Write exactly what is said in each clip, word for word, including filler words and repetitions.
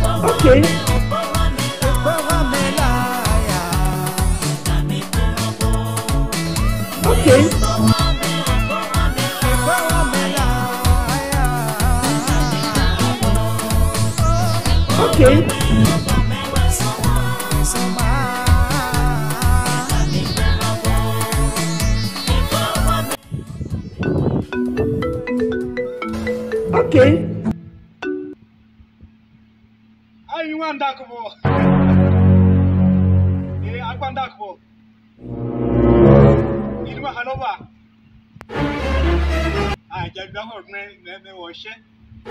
Okay. Okay. Okay. Okay. I want that for. Eh, I want that for. You want Hanover? I just don't know. Me, me, wash it.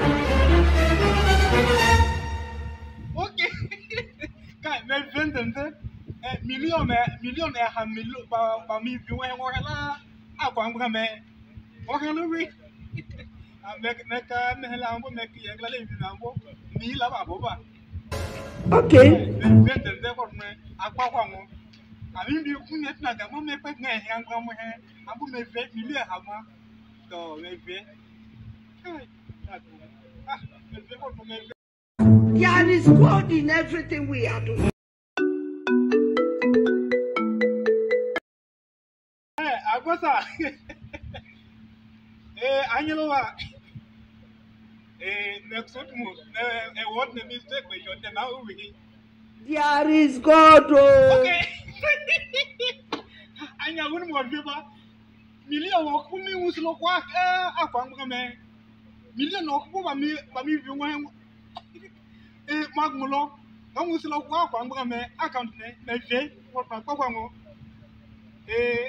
Okay. Kai, me friend them there. Eh, million, million, eh, ha million. Ba, ba mi view eh, what la? Ah, kwa mga me. What can we? Ah, me, me ka, me la ambo, me ki, engla le view ambo. Mi la ba boba. Okay. Me friend them there for me. Akwa kwa mo. Ami bi ku net na ga mo me pe ngai hang kwa mo he. Ambo me ve million ha ma. So me ve. Kai, ah, me ve for me. There is God in everything we are doing. Eh, agosa. Eh, Angeloa. Eh, next one, eh, what the mistake we shot them out with him. There is God. Oh. Okay. Anya wouldn't want people. Million of whom was look what, eh, up on me. Million of whom I mean, but if you want, eh, Mark Mulo, no was look what on me, I can't make what my papa. Eh,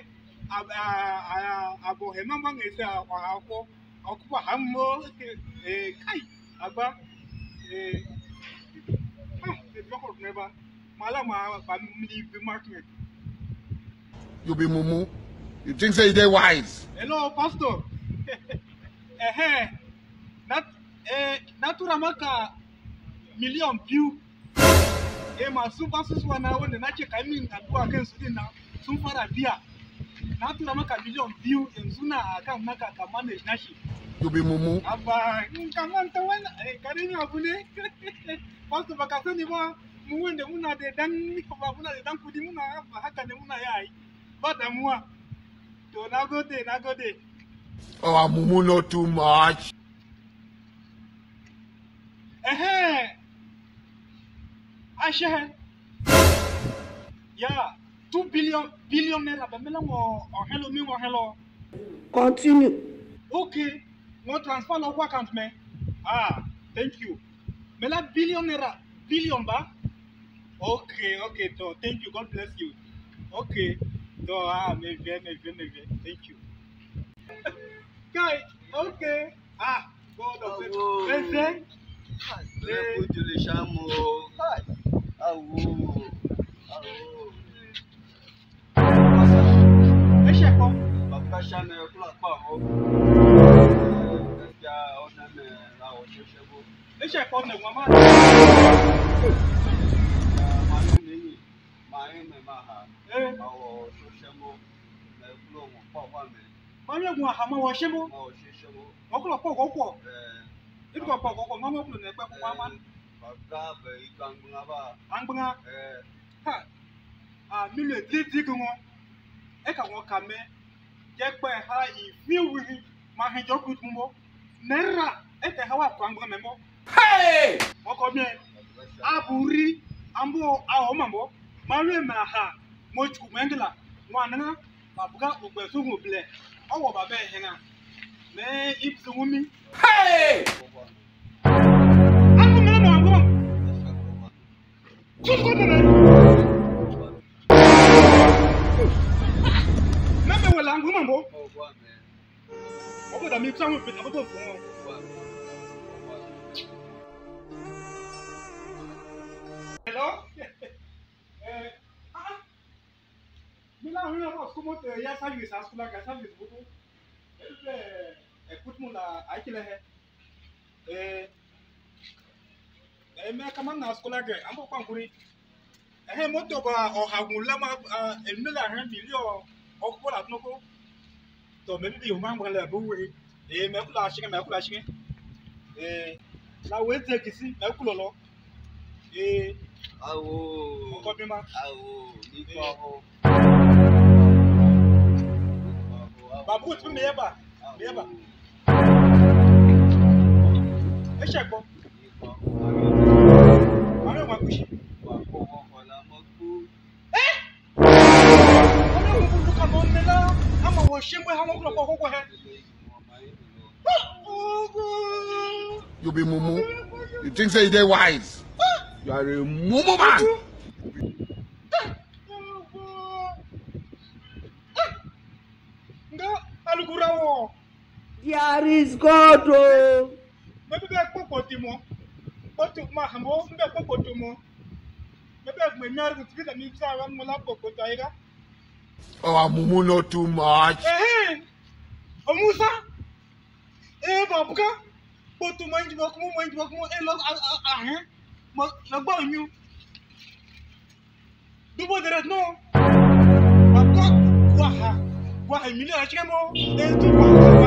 abo hema mang ese ako ako hammo eh kai aba eh ah the record never mala ma ba mi be market. You be mumu. You think say they wise? Hello pastor. Eh eh nat eh natura maka million view eh ma super super na wanda nace kai min addu'a kan su din na sun fara biya. Na tura maka million view yanzu na akan naka ka manage nashi. You be mumu. Abba, in ka manta wannan eh karimi abu ne. Pastor baka sani ba mu wanda muna da dan ba muna da dan kudi muna ba haka ne muna yayi. Ba damuwa. To nagode, nagode. Oh, mumu not too much. Eh Ashe. Yeah. Two billion billion naira ba mela mo o hello mi mo hello. Continue. Okay. Mo transfer no account me. Ah, thank you. Mela billion naira billion ba? Okay, okay, so thank you. God bless you. Okay. So ah, me ve me ve me ve. Thank you. Guy, okay. Ah, God of it. Listen. Lepo jule shamo. Awo. Awo. Ẹ ṣe kọ́. Bàbá ṣáná ẹ kúlà pa ọ́. Ẹja ọ̀nà mẹ́ ra ọ̀ṣẹ́ ṣẹ́gbó. Ẹ ṣe kọ́ ní wọ́n máa. Màá ní lẹ́yìn, màá ń mẹ́ máa hà. Àwọ̀ ọ̀ṣẹ́ ṣẹ́gbó. Ẹ kúlọ̀ wọ̀n pọ̀ wà mẹ́. Máa ń yẹ̀gùn àhàmọ́ wọ ṣé mọ́. Máa ọ̀ṣẹ́ ṣẹ́gbó. Wọ́n kúlọ̀ pọ̀ kọ́kọ́. Ibi kọ̀ pọ̀ kọ́kọ́ máa ń wọ́n kúlọ̀ ní ẹgbẹ́ fún wa máa. Bàbá bẹ̀ ìgbà ń gbọ́n bá. À ń gbọ́n. Ah, mi lè dídí kí wọn. Ẹ kà wọ́n kà mẹ́. Jẹ́ pé ha ìfíwìrì máa ń jọ kùtù mọ́. Náírà ẹ tẹ̀ ha wà kó àgbọ̀n mẹ́ mọ́. Wọ́n kọ́ mi ẹ̀. Abùrí àmbó àwọn màmọ́. Máa rí èmi àhà mo jù mẹ́ngìlá. Wọ́n àná bàbúgá ògbẹ́ sóhun òbílẹ̀. Ọwọ́ bàbá ẹ̀ hẹ́nà. Mẹ́ ìbùsù wọ́n mi. Àgbọ̀n mẹ́lẹ̀ mọ̀ àgbọ̀n. Kí ló dé náà? Langu mambo. Obo da mi tsamu pe aboto fun o. Hello? Eh, ah. Mi la ri o como te ya service as kula ga service bobo. Eh, écoute mon la akile he. Eh, eh me kama na skula ga ambo kwankuri. Eh moto ba o hagun la ma eh mi la ran million ọkọ la tún kó tọ mẹ bíbí ìhùn máa ń gbọ́n lẹ̀ bó wé ee mẹ́kúlọ̀ aṣíkẹ́ mẹ́kúlọ̀ aṣíkẹ́ ee làwọn ètò èkìsí mẹ́kúlọ̀ lọ Eh. Awo. Oko bima. Awo. Nipa ho. Babu tu me yeba. Me yeba. E se gbo. Mami wa kushi. Wa ko won ko la mo ku. Eh? Ono mo bu ka mo mela. Ama wo shemwe ha mo ko ko ko he. You be mumu. You think say they wise? You are a mumu man. Nga alugurawo. There is God. Oh. Maybe be popo ti mo. Popo ma hambo be popo ti mo. Maybe me nyar ku ti mi sa wa mo la popo ta ega. Oh, mumu not too much. Eh. O Musa. Eh babuka. Popo ma nji ba ku mo nji ba ku mo e lo ah eh. Mo lo gba oyun. Dubo dere no. Babuka wa ha. Wa ha mi le a chemo. E tu wa wa.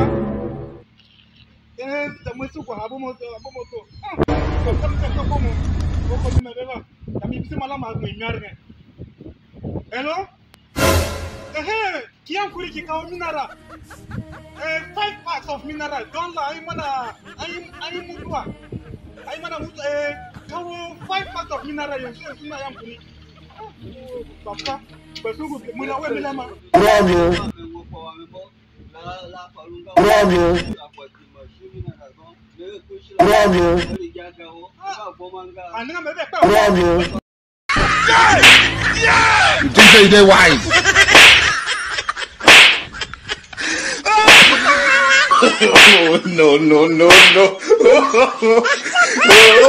Eh, tamo su kwa abo moto, abo moto. Ah, ko ko ko ko mo. Ko ko me beba. Kami bisi mala ma ko nyar ne. Hello? Eh, kiam kuri ki ka minara. Eh, five packs of mineral. Don't lie, mana. Ai ai mudwa. Ai mana mud eh, kawo five packs of mineral yo so suna yam kuri. Papa, besugo mo na we milama. Bravo. Bravo. Bravo. Bravo. You think say they wise? Oh, no, no, no, no.